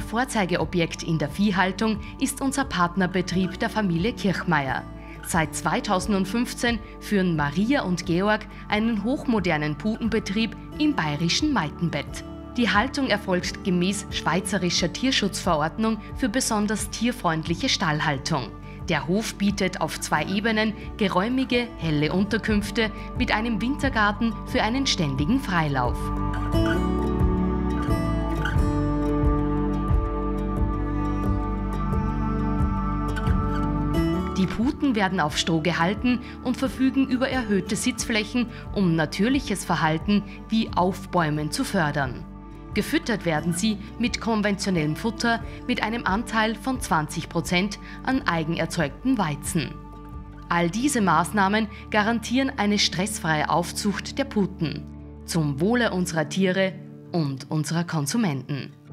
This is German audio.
Vorzeigeobjekt in der Viehhaltung ist unser Partnerbetrieb der Familie Kirchmeier. Seit 2015 führen Maria und Georg einen hochmodernen Putenbetrieb im bayerischen Maitenbett. Die Haltung erfolgt gemäß Schweizerischer Tierschutzverordnung für besonders tierfreundliche Stallhaltung. Der Hof bietet auf 2 Ebenen geräumige, helle Unterkünfte mit einem Wintergarten für einen ständigen Freilauf. Die Puten werden auf Stroh gehalten und verfügen über erhöhte Sitzflächen, um natürliches Verhalten wie Aufbäumen zu fördern. Gefüttert werden sie mit konventionellem Futter mit einem Anteil von 20% an eigenerzeugten Weizen. All diese Maßnahmen garantieren eine stressfreie Aufzucht der Puten zum Wohle unserer Tiere und unserer Konsumenten.